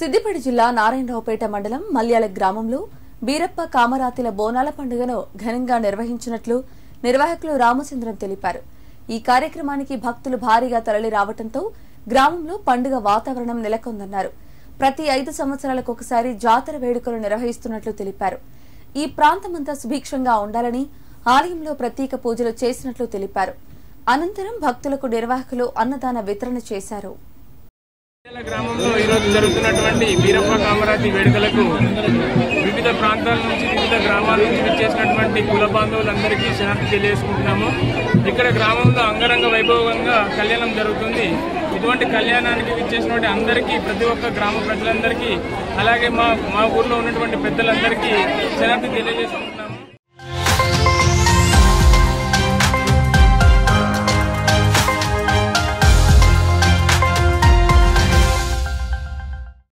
సిద్దిపేట జిల్లా నారాయణరావుపేట మండలం మల్యాల గ్రామంలో బీరప్ప కామరాతిల బోనాల పండుగను ఘనంగా నిర్వహించినట్లు నిర్వాహకులు రామచంద్రం తెలిపారు. ఈ కార్యక్రమానికి భక్తులు భారీగా తరలి రావడంతో గ్రామంలో పండుగ వాతావరణం నెలకొందన్నారు. ప్రతి 5 సంవత్సరాలకు ఒకసారి జాతర వేడుకలు నిర్వహిస్తున్నట్లు తెలిపారు. ఈ ప్రాంతమంతా సుభిక్షంగా ఉండాలని ఆలయంలో ప్రత్యేక పూజలు చేసినట్లు తెలిపారు. అనంతరం భక్తులకు నిర్వాహకులు అన్నదాన వితరణ చేశారు. గ్రామంలో ఈరోజు జరుగుతున్నటువంటి బీరప్ప కామరాతి వేడుకలకు వివిధ ప్రాంతాల నుంచి వివిధ గ్రామాల నుంచి విచ్చేసినటువంటి కుల బాంధవులందరికీ శనార్థి తెలియజేసుకుంటున్నాము. ఇక్కడ గ్రామంలో అంగరంగ వైభవంగా కళ్యాణం జరుగుతుంది. ఇటువంటి కళ్యాణానికి విచ్చేసినటువంటి అందరికీ, ప్రతి ఒక్క గ్రామ ప్రజలందరికీ, అలాగే మా ఊర్లో ఉన్నటువంటి పెద్దలందరికీ శనార్థి తెలియజేసుకుంటున్నాము.